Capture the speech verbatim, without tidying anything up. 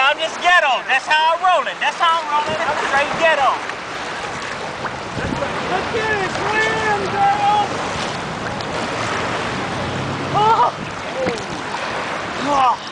I'm just ghetto. That's how I'm rolling. That's how I'm rolling. I'm straight ghetto. Let's get it. Swim, girl. Oh. Oh.